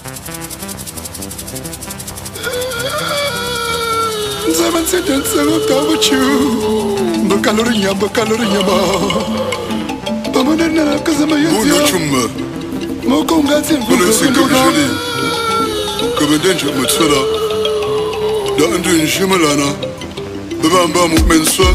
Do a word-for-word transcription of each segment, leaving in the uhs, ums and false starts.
Zaman sedang sangat tahu cu, bekalorinya bekalorinya ba. Pamanana kazamaya tia. Bunu chumma. Mau kau ngatin bunu sikabijali. Kemudian cuma tsara. Dan tu insyamalana. Bamba mukmin swa.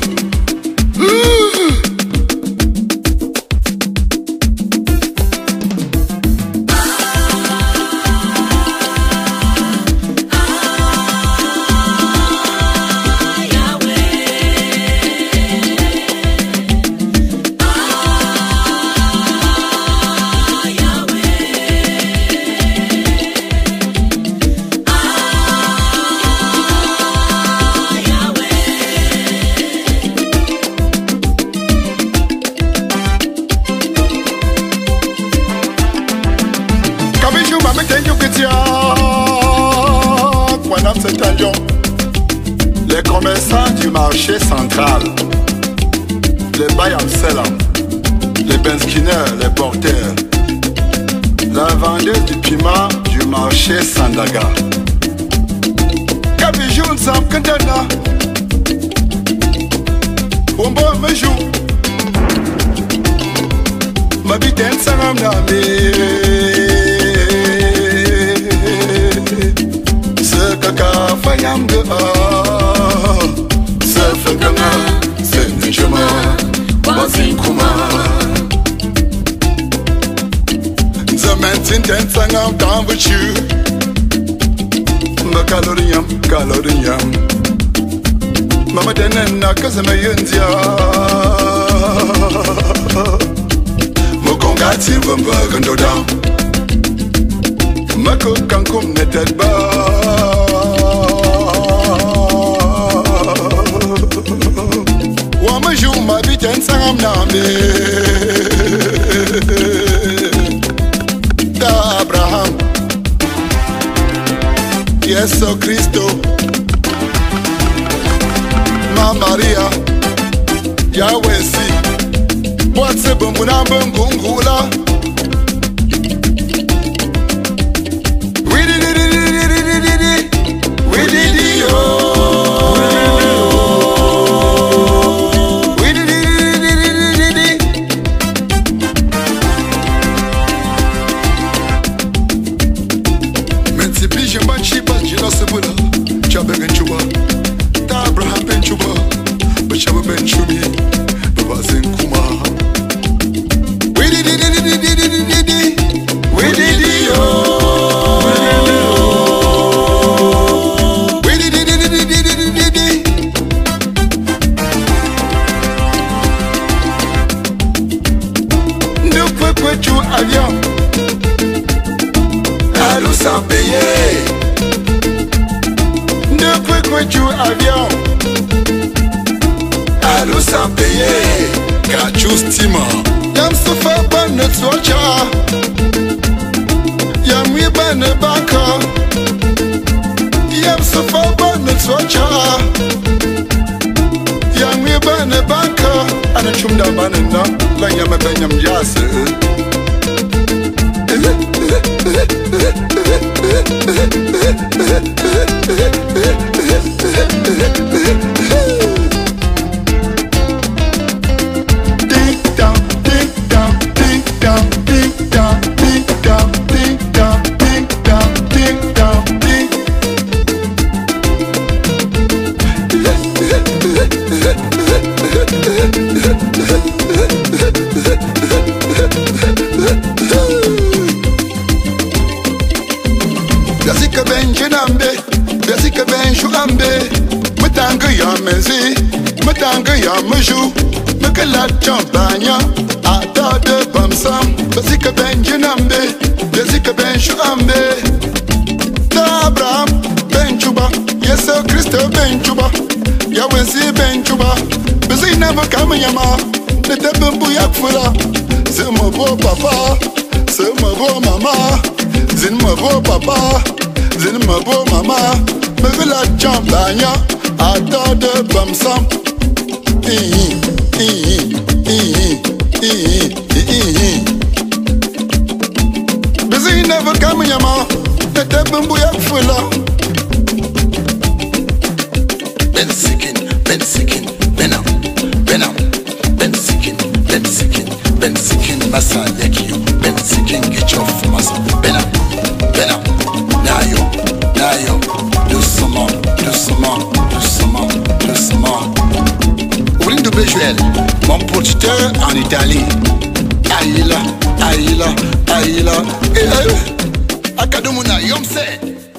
Les commerçants du marché central, les bayam selam, les benskinners, les porteurs, la vendeuse du piment du marché Sandaga. Kabijoun Sam Kandana, Wombo Mejou, Mabiten Sanam Nami. Kaka fayam de a Sefagama Senjama Wazin kuma Zaman ten sangam down with you Makaloriam, kaloriam Mama denena kazama yundia Mukonga timvamba gando down Mako kankum neted ba Wamajuma biten sangam name Da Abraham Yeso Cristo Ma Maria Yahweh si Watse bambuna bangungula avion, allô sans payer. Ne peux que tu avion, allô sans payer. Kachu stima, yam sofa ban ne socha, yam we ban ne baka, yam sofa ban ne socha, yam we ban ne baka. Ana chumda ban na, la yam ben yam yase. Biasika benji nambe, biasika benju ambe, matanga ya mezi, matanga ya maju, makala champagne, ata de bamsam. Biasika benji nambe, biasika benju ambe, da Abraham benjuba, Yesu Kristo benjuba, Yahweh si benjuba, bisi never come yama, ne te bumbu yakfura, c'est mon beau papa, c'est mon beau maman. Zin ma bo papa, zin ma bo mama, me vila champagne, ata de bamsam. Ii, ii, ii, ii, ii. Busy never come yama, Nete bumbu ya fula. Ben sikin, ben sikin, ben up, ben up. Ben sikin, ben sikin, ben sikin. Masa yakiyo, ben sikin get your masa. Ben up, ben up. Nayo, nayo. Doucement, doucement, doucement, doucement. Ouline de Béjuel, mon producteur en Italie. Aïla, aïla, aïla. Eh, eh. Akadumuna, yomse.